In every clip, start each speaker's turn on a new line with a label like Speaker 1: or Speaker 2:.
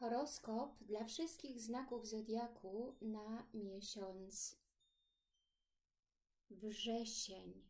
Speaker 1: Horoskop dla wszystkich znaków zodiaku na miesiąc wrzesień.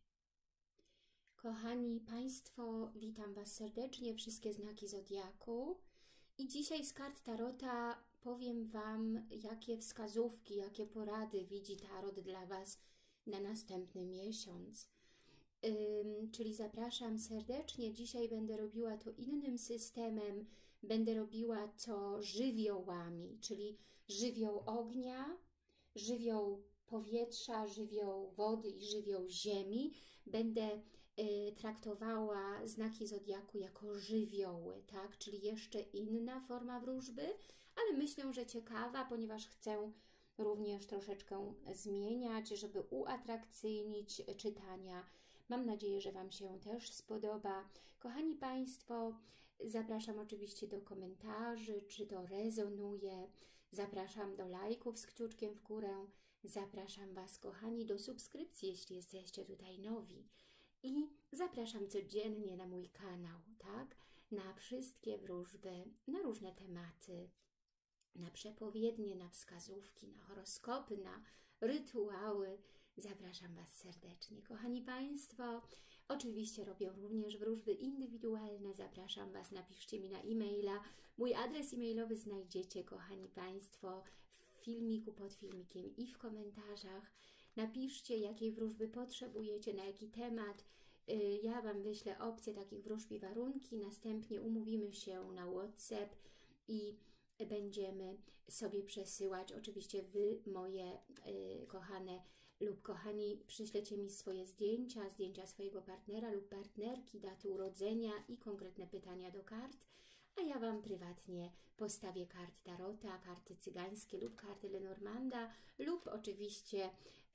Speaker 1: Kochani Państwo, witam Was serdecznie, wszystkie znaki zodiaku. I dzisiaj z kart Tarota powiem Wam, jakie wskazówki, jakie porady widzi Tarot dla Was na następny miesiąc. Czyli zapraszam serdecznie. Dzisiaj będę robiła to innym systemem. Będę robiła to żywiołami, czyli żywioł ognia, żywioł powietrza, żywioł wody i żywioł ziemi. Będę traktowała znaki zodiaku jako żywioły, tak? Czyli jeszcze inna forma wróżby, ale myślę, że ciekawa, ponieważ chcę również troszeczkę zmieniać, żeby uatrakcyjnić czytania. Mam nadzieję, że Wam się też spodoba. Kochani Państwo, zapraszam oczywiście do komentarzy, czy to rezonuje. Zapraszam do lajków z kciuczkiem w górę. Zapraszam Was, kochani, do subskrypcji, jeśli jesteście tutaj nowi. I zapraszam codziennie na mój kanał, tak? Na wszystkie wróżby, na różne tematy, na przepowiednie, na wskazówki, na horoskopy, na rytuały. Zapraszam Was serdecznie. Kochani Państwo, oczywiście robię również wróżby indywidualne. Zapraszam Was, napiszcie mi na e-maila. Mój adres e-mailowy znajdziecie, kochani Państwo, w filmiku, pod filmikiem i w komentarzach. Napiszcie, jakiej wróżby potrzebujecie, na jaki temat. Ja Wam wyślę opcję takich wróżb i warunki. Następnie umówimy się na WhatsApp i będziemy sobie przesyłać. Oczywiście Wy, moje kochane lub kochani, przyślecie mi swoje zdjęcia swojego partnera lub partnerki, daty urodzenia i konkretne pytania do kart, a ja Wam prywatnie postawię karty Tarota, karty cygańskie lub karty Lenormanda lub oczywiście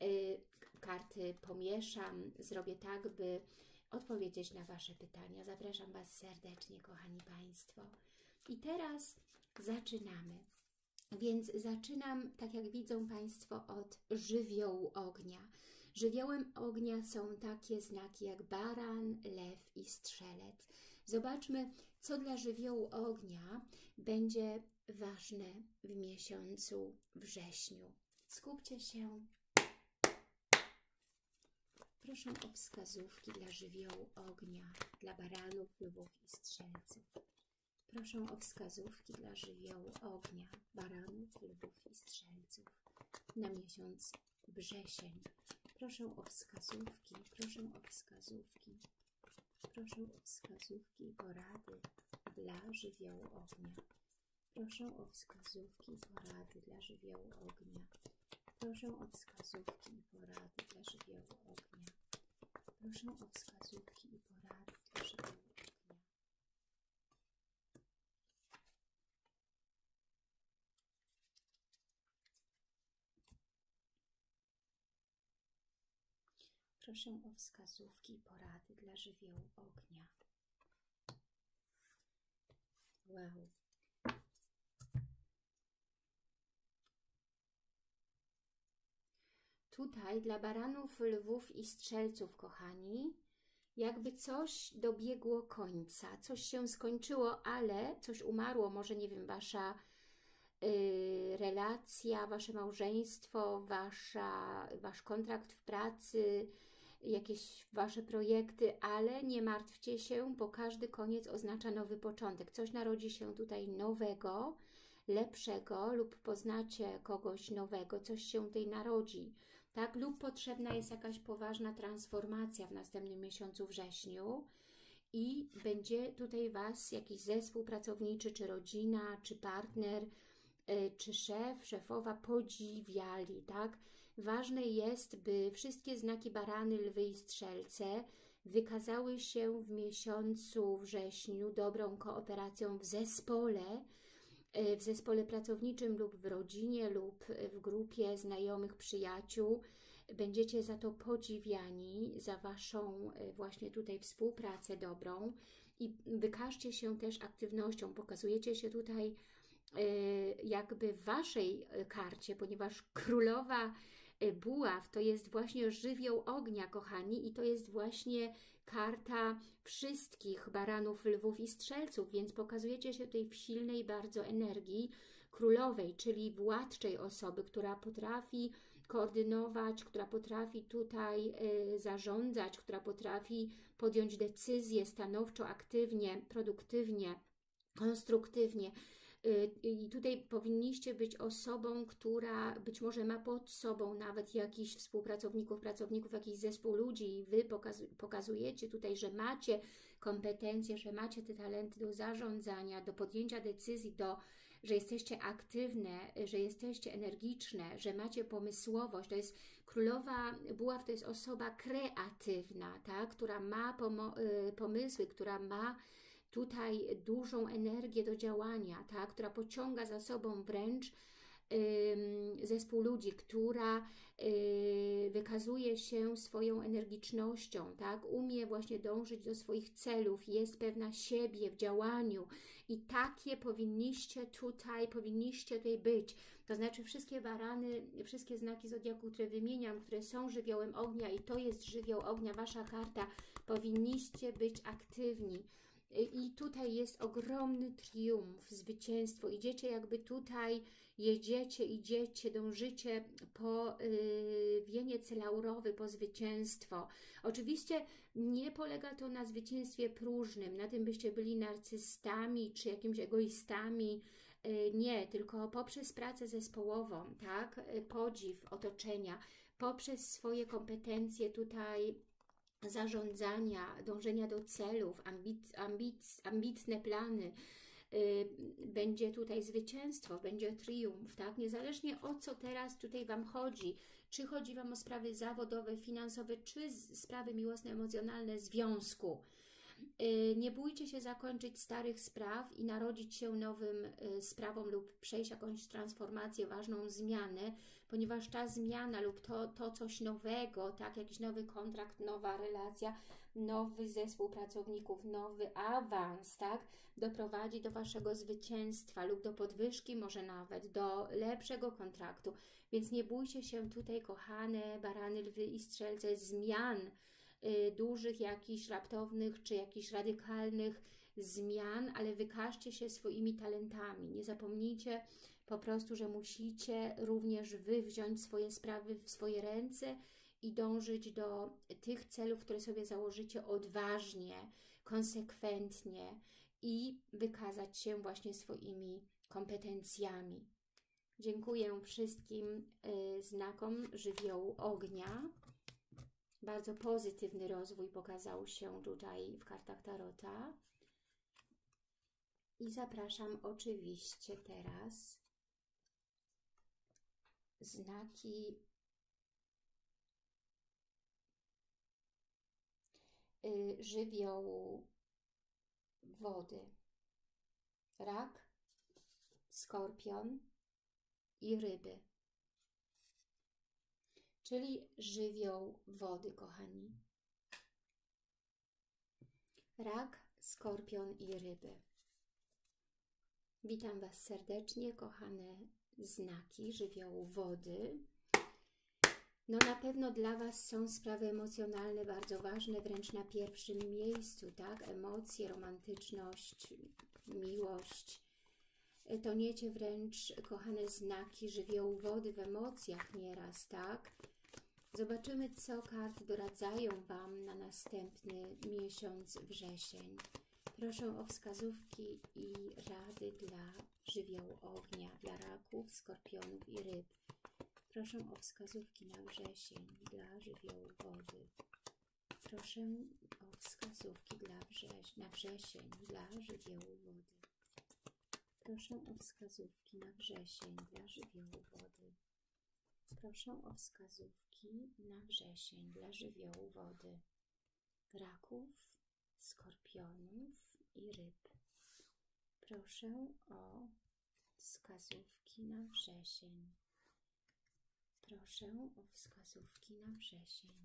Speaker 1: karty pomieszam. Zrobię tak, by odpowiedzieć na Wasze pytania. Zapraszam Was serdecznie, kochani Państwo. I teraz zaczynamy. Więc zaczynam, tak jak widzą Państwo, od żywiołu ognia. Żywiołem ognia są takie znaki jak baran, lew i strzelec. Zobaczmy, co dla żywiołu ognia będzie ważne w miesiącu wrześniu. Skupcie się. Proszę o wskazówki dla żywiołu ognia, dla baranów, lwów i strzelców. Proszę o wskazówki dla żywiołu ognia, baranów, lwów i strzelców na miesiąc wrzesień. Proszę o wskazówki, proszę o wskazówki, proszę o wskazówki i porady dla żywiołu ognia. Proszę o wskazówki i porady dla żywiołu ognia. Proszę o wskazówki i porady dla żywiołu ognia. Proszę o wskazówki i porady dla żywiołu ognia. Proszę o wskazówki i porady dla żywiołu ognia. Wow. Tutaj dla baranów, lwów i strzelców, kochani, jakby coś dobiegło końca. Coś się skończyło, ale coś umarło. Może, nie wiem, Wasza relacja, Wasze małżeństwo, Wasz kontrakt w pracy, jakieś Wasze projekty, ale nie martwcie się, bo każdy koniec oznacza nowy początek. Coś narodzi się tutaj nowego, lepszego lub poznacie kogoś nowego, coś się tutaj narodzi, tak? Lub potrzebna jest jakaś poważna transformacja w następnym miesiącu wrześniu i będzie tutaj Was jakiś zespół pracowniczy, czy rodzina, czy partner, czy szef, szefowa podziwiali, tak? Ważne jest, by wszystkie znaki barany, lwy i strzelce wykazały się w miesiącu wrześniu dobrą kooperacją w zespole pracowniczym lub w rodzinie lub w grupie znajomych, przyjaciół. Będziecie za to podziwiani, za Waszą właśnie tutaj współpracę dobrą i wykażcie się też aktywnością. Pokazujecie się tutaj jakby w Waszej karcie, ponieważ królowa Buław to jest właśnie żywioł ognia, kochani, i to jest właśnie karta wszystkich baranów, lwów i strzelców, więc pokazujecie się tutaj w silnej bardzo energii królowej, czyli władczej osoby, która potrafi koordynować, która potrafi tutaj zarządzać, która potrafi podjąć decyzje stanowczo, aktywnie, produktywnie, konstruktywnie. I tutaj powinniście być osobą, która być może ma pod sobą nawet jakichś współpracowników, pracowników, jakiś zespół ludzi i Wy pokazujecie tutaj, że macie kompetencje, że macie te talenty do zarządzania, do podjęcia decyzji, że jesteście aktywne, że jesteście energiczne, że macie pomysłowość. To jest królowa buław, to jest osoba kreatywna, tak? Która ma pomysły, która ma tutaj dużą energię do działania, tak? Która pociąga za sobą wręcz zespół ludzi, która wykazuje się swoją energicznością, tak? Umie właśnie dążyć do swoich celów, jest pewna siebie w działaniu i takie powinniście tutaj być. To znaczy wszystkie barany, wszystkie znaki zodiaku, które wymieniam, które są żywiołem ognia i to jest żywioł ognia, Wasza karta, powinniście być aktywni. I tutaj jest ogromny triumf, zwycięstwo. Idziecie jakby tutaj, idziecie, dążycie po wieniec laurowy, po zwycięstwo. Oczywiście nie polega to na zwycięstwie próżnym, na tym byście byli narcystami czy jakimiś egoistami. Nie, tylko poprzez pracę zespołową, tak? Podziw otoczenia, poprzez swoje kompetencje tutaj zarządzania, dążenia do celów, ambitne plany, będzie tutaj zwycięstwo, będzie triumf, tak? Niezależnie o co teraz tutaj Wam chodzi, czy chodzi Wam o sprawy zawodowe, finansowe, czy sprawy miłosne, emocjonalne związku. Nie bójcie się zakończyć starych spraw i narodzić się nowym sprawom lub przejść jakąś transformację, ważną zmianę, ponieważ ta zmiana lub to coś nowego, tak, jakiś nowy kontrakt, nowa relacja, nowy zespół pracowników, nowy awans, tak, doprowadzi do Waszego zwycięstwa lub do podwyżki, może nawet do lepszego kontraktu. Więc nie bójcie się tutaj, kochane barany, lwy i strzelce, zmian, dużych, jakichś raptownych, czy jakichś radykalnych zmian, ale wykażcie się swoimi talentami. Nie zapomnijcie po prostu, że musicie również Wy wziąć swoje sprawy w swoje ręce i dążyć do tych celów, które sobie założycie odważnie, konsekwentnie i wykazać się właśnie swoimi kompetencjami. Dziękuję wszystkim znakom żywiołu ognia. Bardzo pozytywny rozwój pokazał się tutaj w kartach Tarota. I zapraszam oczywiście teraz znaki żywiołu wody. Rak, skorpion i ryby. Czyli żywioł wody, kochani. Rak, skorpion i ryby. Witam Was serdecznie, kochane znaki żywiołu wody. No na pewno dla Was są sprawy emocjonalne bardzo ważne, wręcz na pierwszym miejscu, tak? Emocje, romantyczność, miłość. Toniecie wręcz, kochane znaki żywiołu wody w emocjach nieraz, tak? Zobaczymy, co karty doradzają Wam na następny miesiąc wrzesień. Proszę o wskazówki i rady dla żywiołu ognia, dla raków, skorpionów i ryb. Proszę o wskazówki na wrzesień dla żywiołu wody. Proszę o wskazówki na wrzesień dla żywiołu wody. Proszę o wskazówki na wrzesień dla żywiołu wody. Proszę o wskazówki na wrzesień dla żywiołu wody. Raków, skorpionów i ryb. Proszę o wskazówki na wrzesień. Proszę o wskazówki na wrzesień.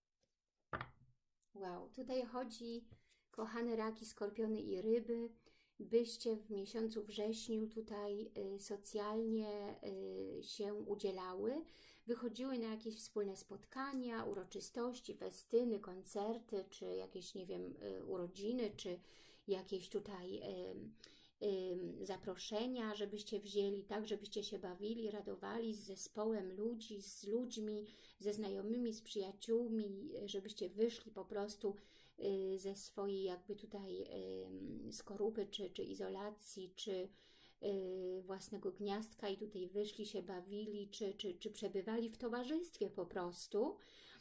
Speaker 1: Wow, tutaj chodzi, kochane raki, skorpiony i ryby, byście w miesiącu wrześniu tutaj socjalnie się udzielały, wychodziły na jakieś wspólne spotkania, uroczystości, festyny, koncerty, czy jakieś, nie wiem, urodziny, czy jakieś tutaj zaproszenia, żebyście wzięli, tak, żebyście się bawili, radowali z zespołem ludzi, z ludźmi, ze znajomymi, z przyjaciółmi, żebyście wyszli po prostu ze swojej jakby tutaj skorupy, czy izolacji, czy własnego gniazdka i tutaj wyszli, się bawili, czy przebywali w towarzystwie po prostu.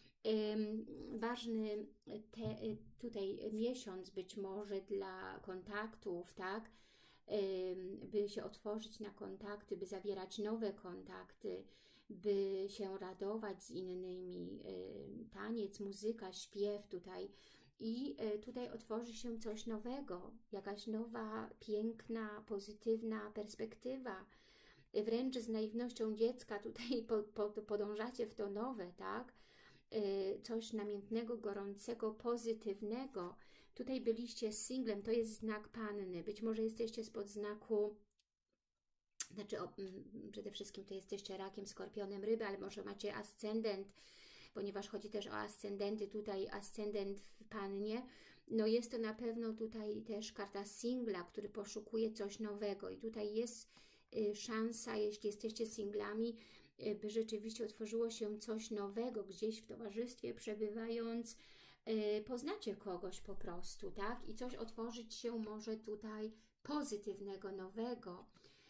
Speaker 1: Ważny tutaj miesiąc być może dla kontaktów, tak? By się otworzyć na kontakty, by zawierać nowe kontakty, by się radować z innymi, taniec, muzyka, śpiew tutaj. I tutaj otworzy się coś nowego, jakaś nowa, piękna, pozytywna perspektywa. Wręcz z naiwnością dziecka tutaj podążacie w to nowe, tak? Coś namiętnego, gorącego, pozytywnego. Tutaj byliście singlem, to jest znak panny. Być może jesteście spod znaku, znaczy przede wszystkim to jesteście rakiem, skorpionem, ryby, ale może macie ascendent, ponieważ chodzi też o ascendenty, tutaj ascendent w pannie. No jest to na pewno tutaj też karta singla, który poszukuje coś nowego i tutaj jest szansa, jeśli jesteście singlami, by rzeczywiście otworzyło się coś nowego, gdzieś w towarzystwie przebywając, poznacie kogoś po prostu, tak? I coś otworzyć się może tutaj pozytywnego, nowego.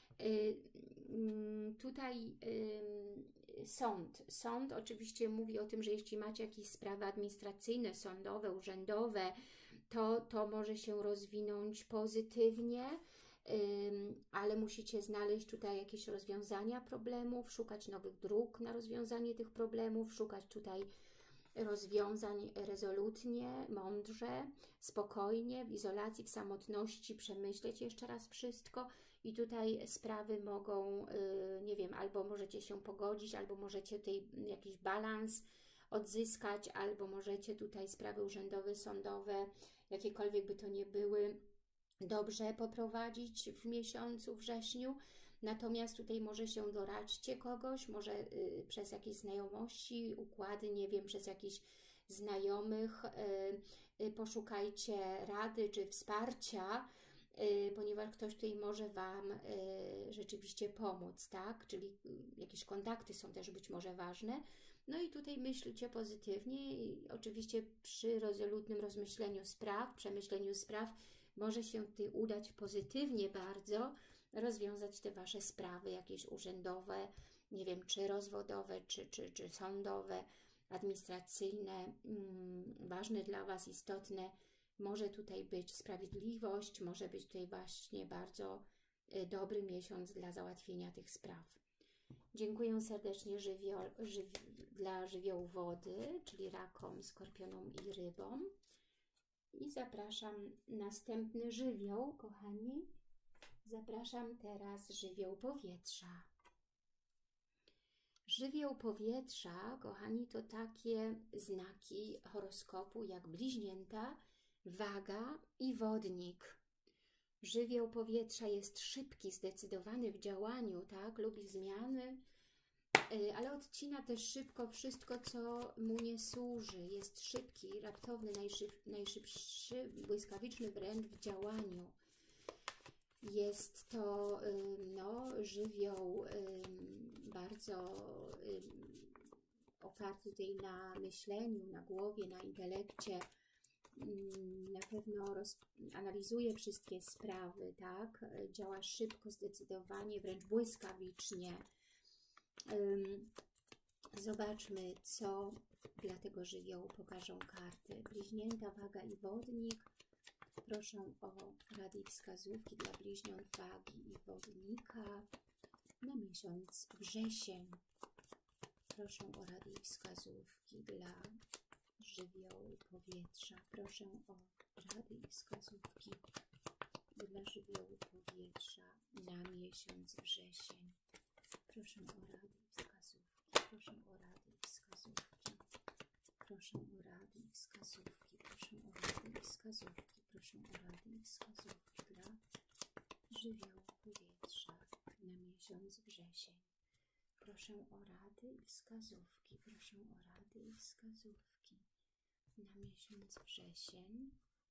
Speaker 1: Tutaj sąd. Sąd oczywiście mówi o tym, że jeśli macie jakieś sprawy administracyjne, sądowe, urzędowe, to może się rozwinąć pozytywnie, ale musicie znaleźć tutaj jakieś rozwiązania problemów, szukać nowych dróg na rozwiązanie tych problemów, szukać tutaj rozwiązań rezolutnie, mądrze, spokojnie, w izolacji, w samotności, przemyśleć jeszcze raz wszystko i tutaj sprawy mogą, nie wiem, albo możecie się pogodzić, albo możecie tutaj jakiś balans odzyskać, albo możecie tutaj sprawy urzędowe, sądowe, jakiekolwiek by to nie były, dobrze poprowadzić w miesiącu wrześniu. Natomiast tutaj może się doradźcie kogoś, może przez jakieś znajomości, układy, nie wiem, przez jakichś znajomych, poszukajcie rady czy wsparcia, ponieważ ktoś tutaj może Wam rzeczywiście pomóc, tak? Czyli jakieś kontakty są też być może ważne. No i tutaj myślcie pozytywnie i oczywiście przy rezolutnym rozmyśleniu spraw, przemyśleniu spraw może się tutaj udać pozytywnie bardzo rozwiązać te Wasze sprawy jakieś urzędowe, nie wiem, czy rozwodowe, czy sądowe, administracyjne, ważne dla Was, istotne. Może tutaj być sprawiedliwość, może być tutaj właśnie bardzo dobry miesiąc dla załatwienia tych spraw. Dziękuję serdecznie dla żywiołu wody, czyli rakom, skorpionom i rybom. I zapraszam następny żywioł, kochani. Zapraszam teraz żywioł powietrza. Żywioł powietrza, kochani, to takie znaki horoskopu jak bliźnięta, waga i wodnik. Żywioł powietrza jest szybki, zdecydowany w działaniu, tak? Lubi zmiany, ale odcina też szybko wszystko, co mu nie służy. Jest szybki, raptowny, najszybszy, błyskawiczny wręcz w działaniu. Jest to żywioł bardzo oparty tutaj na myśleniu, na głowie, na intelekcie. Na pewno analizuje wszystkie sprawy, tak? Działa szybko, zdecydowanie, wręcz błyskawicznie. Zobaczmy, co dla tego żywiołu pokażą karty. Bliźnięta, waga i wodnik. Proszę o rady i wskazówki dla bliźniąt, wagi i wodnika na miesiąc wrzesień. Proszę o rady i wskazówki dla żywiołu powietrza. Proszę o rady i wskazówki dla żywiołu powietrza na miesiąc wrzesień. Proszę o rady i wskazówki. Proszę o rady i wskazówki. Proszę o rady i wskazówki. Proszę o rady i wskazówki. Proszę o rady i wskazówki dla żywiołu powietrza na miesiąc wrzesień. Proszę o rady i wskazówki. Proszę o rady i wskazówki na miesiąc wrzesień.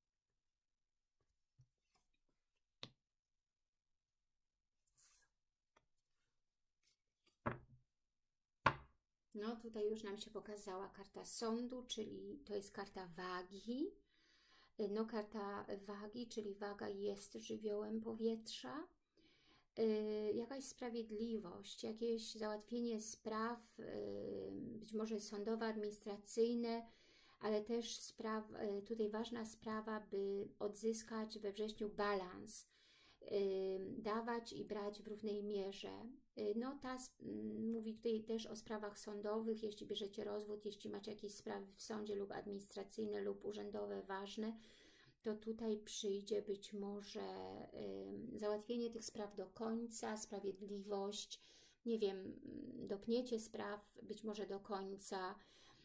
Speaker 1: No tutaj już nam się pokazała karta sądu, czyli to jest karta wagi. No karta wagi, czyli waga jest żywiołem powietrza. Jakaś sprawiedliwość, jakieś załatwienie spraw, być może sądowe, administracyjne, ale też tutaj ważna sprawa, by odzyskać we wrześniu balans, dawać i brać w równej mierze. No mówi tutaj też o sprawach sądowych, jeśli bierzecie rozwód, jeśli macie jakieś sprawy w sądzie lub administracyjne lub urzędowe ważne, to tutaj przyjdzie być może załatwienie tych spraw do końca, sprawiedliwość, nie wiem, dopniecie spraw być może do końca.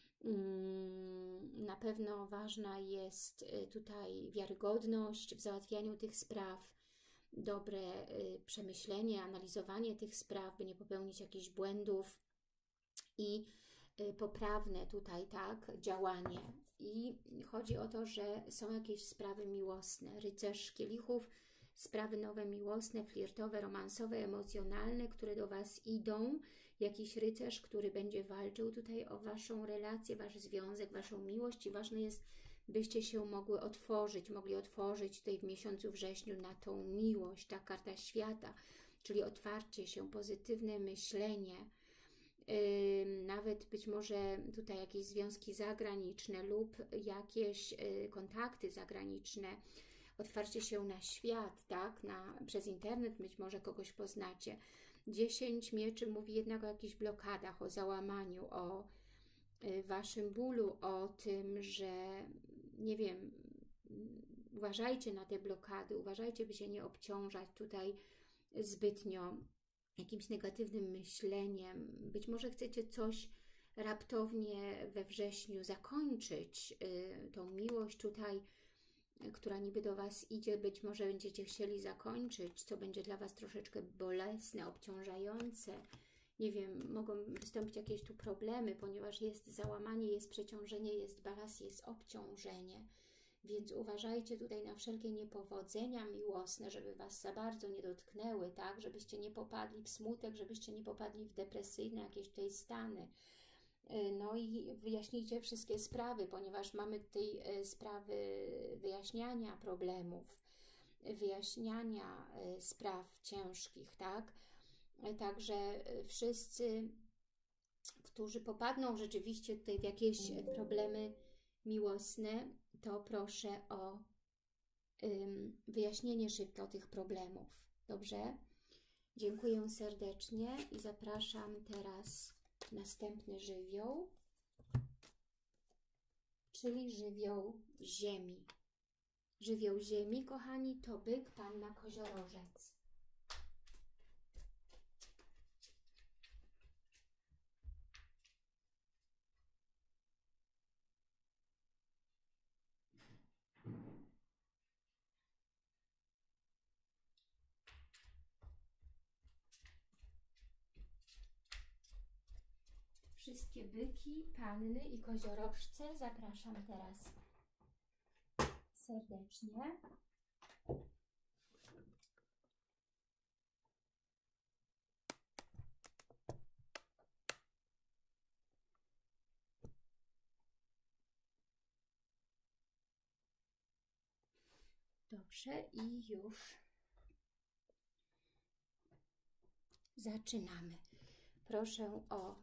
Speaker 1: Na pewno ważna jest tutaj wiarygodność w załatwianiu tych spraw, dobre przemyślenie, analizowanie tych spraw, by nie popełnić jakichś błędów i poprawne tutaj, tak, działanie. I chodzi o to, że są jakieś sprawy miłosne, rycerz kielichów, sprawy nowe miłosne, flirtowe, romansowe, emocjonalne, które do Was idą, jakiś rycerz, który będzie walczył tutaj o Waszą relację, Wasz związek, Waszą miłość i ważne jest, byście się mogli otworzyć tutaj w miesiącu wrześniu na tą miłość, ta karta świata, czyli otwarcie się, pozytywne myślenie, nawet być może tutaj jakieś związki zagraniczne lub jakieś kontakty zagraniczne, otwarcie się na świat, tak, przez internet być może kogoś poznacie. 10 mieczy mówi jednak o jakichś blokadach, o załamaniu, o Waszym bólu, o tym, że nie wiem, uważajcie na te blokady, uważajcie, by się nie obciążać tutaj zbytnio jakimś negatywnym myśleniem. Być może chcecie coś raptownie we wrześniu zakończyć, tą miłość tutaj, która niby do Was idzie, być może będziecie chcieli zakończyć, co będzie dla Was troszeczkę bolesne, obciążające. Nie wiem, mogą wystąpić jakieś tu problemy, ponieważ jest załamanie, jest przeciążenie, jest balans, jest obciążenie. Więc uważajcie tutaj na wszelkie niepowodzenia miłosne, żeby Was za bardzo nie dotknęły, tak? Żebyście nie popadli w smutek, żebyście nie popadli w depresyjne jakieś tutaj stany. No i wyjaśnijcie wszystkie sprawy, ponieważ mamy tutaj sprawy wyjaśniania problemów, wyjaśniania spraw ciężkich, tak? Także wszyscy, którzy popadną rzeczywiście tutaj w jakieś problemy miłosne, to proszę o wyjaśnienie szybko tych problemów. Dobrze? Dziękuję serdecznie i zapraszam teraz następny żywioł, czyli żywioł ziemi. Żywioł ziemi, kochani, to byk, panna, koziorożec. Wszystkie byki, panny i koziorożce zapraszam teraz serdecznie. Dobrze i już zaczynamy. Proszę o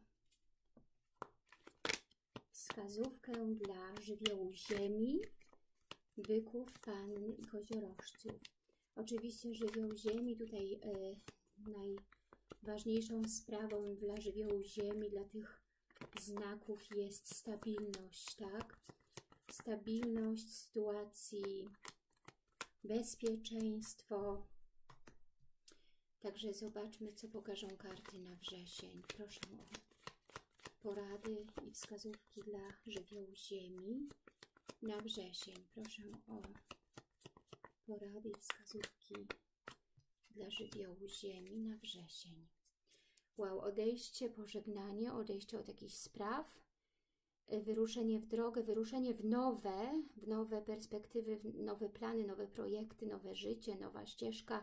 Speaker 1: wskazówkę dla żywiołu ziemi, byków, panny i koziorożców. Oczywiście żywioł ziemi tutaj najważniejszą sprawą dla żywiołu ziemi, dla tych znaków jest stabilność, tak? Stabilność sytuacji, bezpieczeństwo. Także zobaczmy, co pokażą karty na wrzesień. Proszę o porady i wskazówki dla żywiołu ziemi na wrzesień. Proszę o porady i wskazówki dla żywiołu ziemi na wrzesień. Wow, odejście, pożegnanie, odejście od jakichś spraw, wyruszenie w drogę, wyruszenie w nowe perspektywy, w nowe plany, nowe projekty, nowe życie, nowa ścieżka,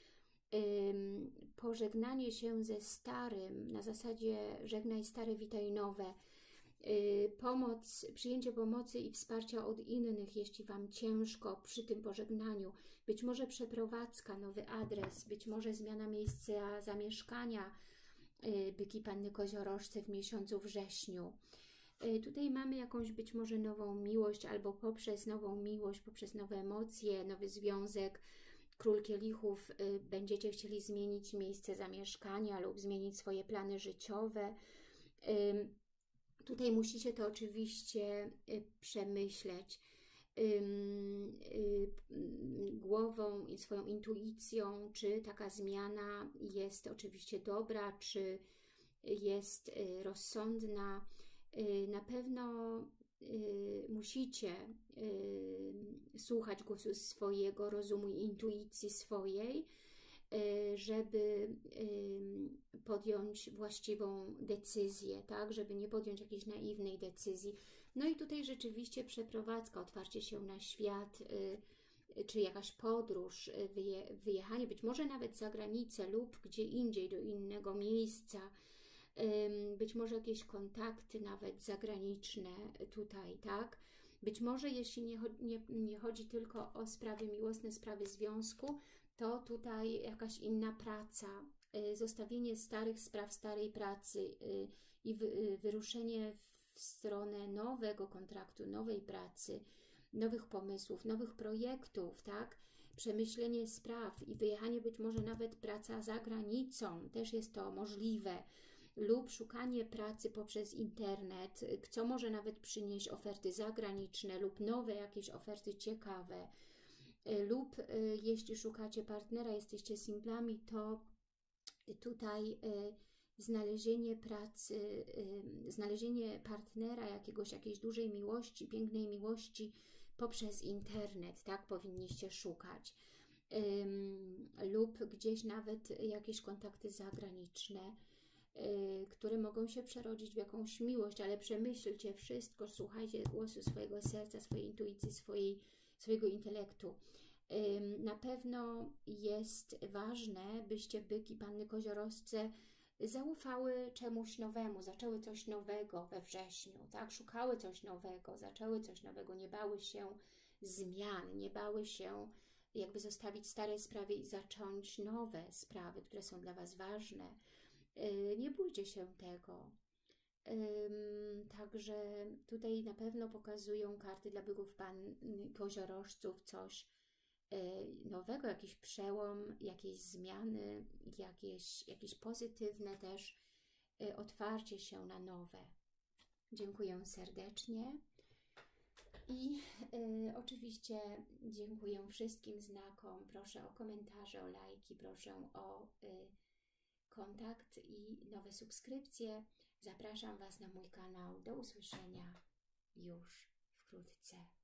Speaker 1: pożegnanie się ze starym, na zasadzie żegnaj stare, witaj nowe, pomoc, przyjęcie pomocy i wsparcia od innych, jeśli Wam ciężko przy tym pożegnaniu, być może przeprowadzka, nowy adres, być może zmiana miejsca zamieszkania, byki Panny Koziorożce w miesiącu wrześniu. Tutaj mamy jakąś być może nową miłość, albo poprzez nową miłość, poprzez nowe emocje, nowy związek, Król Kielichów, będziecie chcieli zmienić miejsce zamieszkania lub zmienić swoje plany życiowe. Tutaj musicie to oczywiście przemyśleć głową i swoją intuicją, czy taka zmiana jest oczywiście dobra, czy jest rozsądna. Na pewno musicie słuchać głosu swojego rozumu i intuicji swojej, żeby podjąć właściwą decyzję, tak? Żeby nie podjąć jakiejś naiwnej decyzji. No i tutaj rzeczywiście przeprowadzka, otwarcie się na świat, czy jakaś podróż, wyjechanie, być może nawet za granicę lub gdzie indziej, do innego miejsca, być może jakieś kontakty nawet zagraniczne tutaj, tak? Być może jeśli nie chodzi tylko o sprawy miłosne, sprawy związku, to tutaj jakaś inna praca, zostawienie starych spraw, starej pracy i wyruszenie w stronę nowego kontraktu, nowej pracy, nowych pomysłów, nowych projektów, tak? Przemyślenie spraw i wyjechanie, być może nawet praca za granicą, też jest to możliwe, lub szukanie pracy poprzez internet, co może nawet przynieść oferty zagraniczne lub nowe jakieś oferty ciekawe, lub jeśli szukacie partnera, jesteście singlami, to tutaj znalezienie pracy, znalezienie partnera jakiejś dużej miłości, pięknej miłości poprzez internet, tak powinniście szukać, lub gdzieś nawet jakieś kontakty zagraniczne, które mogą się przerodzić w jakąś miłość, ale przemyślcie wszystko, słuchajcie głosu swojego serca, swojej intuicji, swojego intelektu. Na pewno jest ważne, byście byki Panny Koziorożce zaufały czemuś nowemu, zaczęły coś nowego we wrześniu, tak? Szukały coś nowego, zaczęły coś nowego, nie bały się zmian, nie bały się jakby zostawić stare sprawy i zacząć nowe sprawy, które są dla Was ważne. Nie bójcie się tego. Także tutaj na pewno pokazują karty dla byków Panny Koziorożców coś nowego, jakiś przełom, jakieś zmiany, jakieś pozytywne też otwarcie się na nowe. Dziękuję serdecznie i oczywiście dziękuję wszystkim znakom. Proszę o komentarze, o lajki, proszę o kontakt i nowe subskrypcje. Zapraszam Was na mój kanał. Do usłyszenia już wkrótce.